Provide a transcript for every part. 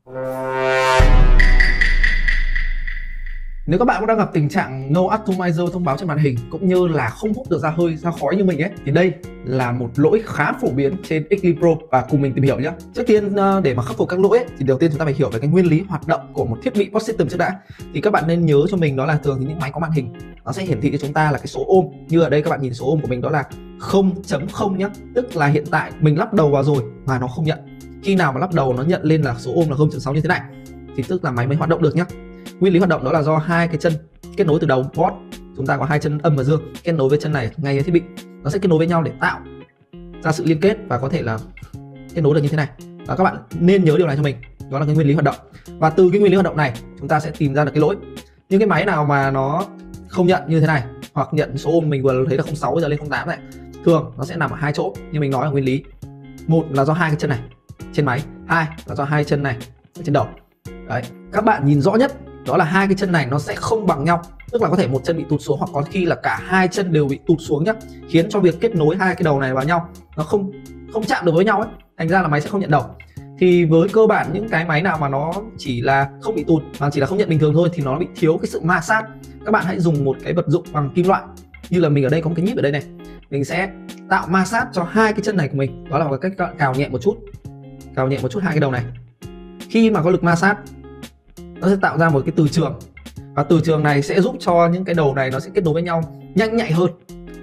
Nếu các bạn cũng đang gặp tình trạng No Atomizer thông báo trên màn hình cũng như là không hút được ra hơi, ra khói như mình ấy, thì đây là một lỗi khá phổ biến trên Xly Pro và cùng mình tìm hiểu nhé. Trước tiên để mà khắc phục các lỗi ấy, thì đầu tiên chúng ta phải hiểu về cái nguyên lý hoạt động của một thiết bị POS System trước đã. Thì các bạn nên nhớ cho mình đó là thường thì những máy có màn hình nó sẽ hiển thị cho chúng ta là cái số ôm. Như ở đây các bạn nhìn số ôm của mình đó là 0.0 nhé, tức là hiện tại mình lắp đầu vào rồi mà nó không nhận. Khi nào mà lắp đầu nó nhận lên là số ôm là 0.6 như thế này thì tức là máy mới hoạt động được nhé. Nguyên lý hoạt động đó là do hai cái chân kết nối từ đầu POS, chúng ta có hai chân âm và dương kết nối với chân này ngay thiết bị, nó sẽ kết nối với nhau để tạo ra sự liên kết và có thể là kết nối được như thế này. Và các bạn nên nhớ điều này cho mình, đó là cái nguyên lý hoạt động. Và từ cái nguyên lý hoạt động này chúng ta sẽ tìm ra được cái lỗi. Những cái máy nào mà nó không nhận như thế này hoặc nhận số ôm mình vừa thấy là 06 bây giờ lên 08 này, thường nó sẽ nằm ở hai chỗ như mình nói ở nguyên lý. Một là do hai cái chân này trên máy, hai là do hai chân này ở trên đầu. Đấy, các bạn nhìn rõ nhất đó là hai cái chân này nó sẽ không bằng nhau, tức là có thể một chân bị tụt xuống hoặc có khi là cả hai chân đều bị tụt xuống nhá, khiến cho việc kết nối hai cái đầu này vào nhau nó không chạm được với nhau ấy, thành ra là máy sẽ không nhận đầu. Thì với cơ bản những cái máy nào mà nó chỉ là không bị tụt mà chỉ là không nhận bình thường thôi thì nó bị thiếu cái sự ma sát. Các bạn hãy dùng một cái vật dụng bằng kim loại, như là mình ở đây có một cái nhíp ở đây này, mình sẽ tạo ma sát cho hai cái chân này của mình, đó là một cách cào nhẹ một chút hai cái đầu này. Khi mà có lực ma sát nó sẽ tạo ra một cái từ trường, và từ trường này sẽ giúp cho những cái đầu này nó sẽ kết nối với nhau nhanh nhạy hơn.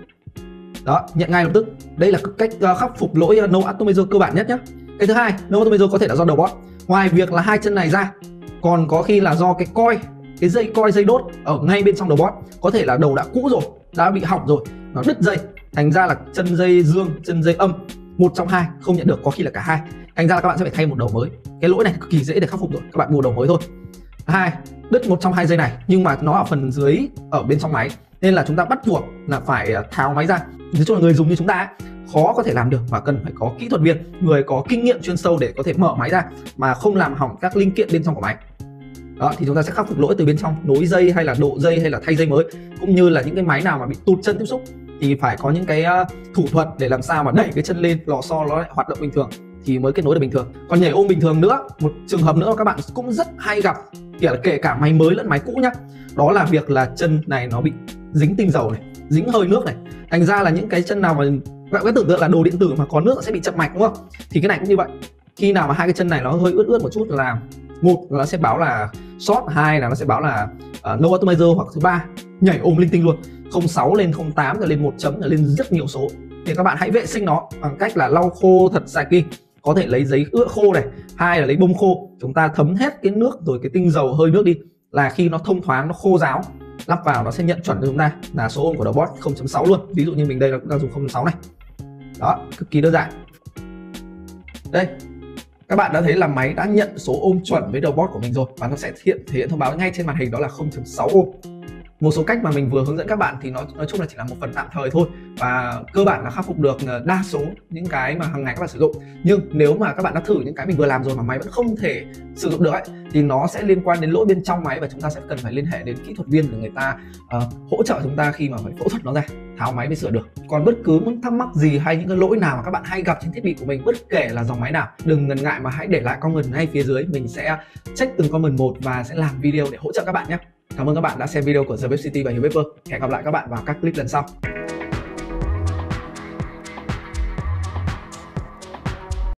Đó, nhận ngay lập tức. Đây là cách khắc phục lỗi No Atomizer cơ bản nhất nhé. Cái thứ hai, No Atomizer có thể là do đầu POS. Ngoài việc là hai chân này ra, còn có khi là do cái coi, cái dây coi, dây đốt ở ngay bên trong đầu POS. Có thể là đầu đã cũ rồi, đã bị hỏng rồi, nó đứt dây, thành ra là chân dây dương, chân dây âm, một trong hai không nhận được, có khi là cả hai, thành ra là các bạn sẽ phải thay một đầu mới. Cái lỗi này cực kỳ dễ để khắc phục rồi, các bạn mua đầu mới thôi. Hai, đứt một trong hai dây này nhưng mà nó ở phần dưới ở bên trong máy nên là chúng ta bắt buộc là phải tháo máy ra. Nói chung là người dùng như chúng ta ấy, khó có thể làm được và cần phải có kỹ thuật viên, người có kinh nghiệm chuyên sâu để có thể mở máy ra mà không làm hỏng các linh kiện bên trong của máy. Đó, thì chúng ta sẽ khắc phục lỗi từ bên trong, nối dây hay là độ dây hay là thay dây mới, cũng như là những cái máy nào mà bị tụt chân tiếp xúc thì phải có những cái thủ thuật để làm sao mà đẩy cái chân lên, lò xo nó lại hoạt động bình thường thì mới kết nối được bình thường. Còn nhảy ôm bình thường nữa, một trường hợp nữa mà các bạn cũng rất hay gặp, kể cả máy mới lẫn máy cũ nhá, đó là việc là chân này nó bị dính tinh dầu này, dính hơi nước này, thành ra là những cái chân nào mà bạn có tưởng tượng là đồ điện tử mà có nước sẽ bị chập mạch đúng không, thì cái này cũng như vậy. Khi nào mà hai cái chân này nó hơi ướt một chút là một là nó sẽ báo là short, hai là nó sẽ báo là No Atomizer, hoặc thứ ba nhảy ôm linh tinh luôn, 06 lên 08 rồi lên 1 chấm rồi lên rất nhiều số. Thì các bạn hãy vệ sinh nó bằng cách là lau khô thật sạch đi, có thể lấy giấy ướt khô này, hai là lấy bông khô, chúng ta thấm hết cái nước rồi cái tinh dầu hơi nước đi, là khi nó thông thoáng, nó khô ráo, lắp vào nó sẽ nhận chuẩn cho chúng ta là số ôm của đầu POS 0.6 luôn. Ví dụ như mình đây là cũng đang dùng 0.6 này. Đó, cực kỳ đơn giản. Đây, các bạn đã thấy là máy đã nhận số ôm chuẩn với đầu POS của mình rồi và nó sẽ thể hiện thông báo ngay trên màn hình đó là 0.6 ôm. Một số cách mà mình vừa hướng dẫn các bạn thì nói chung là chỉ là một phần tạm thời thôi, và cơ bản là khắc phục được đa số những cái mà hàng ngày các bạn sử dụng. Nhưng nếu mà các bạn đã thử những cái mình vừa làm rồi mà máy vẫn không thể sử dụng được ấy, thì nó sẽ liên quan đến lỗi bên trong máy và chúng ta sẽ cần phải liên hệ đến kỹ thuật viên để người ta hỗ trợ chúng ta khi mà phải phẫu thuật nó ra, tháo máy mới sửa được. Còn bất cứ những thắc mắc gì hay những cái lỗi nào mà các bạn hay gặp trên thiết bị của mình, bất kể là dòng máy nào, đừng ngần ngại mà hãy để lại comment ngay phía dưới, mình sẽ check từng comment một và sẽ làm video để hỗ trợ các bạn nhé. Cảm ơn các bạn đã xem video của The Web City và Hiếu Paper. Hẹn gặp lại các bạn vào các clip lần sau.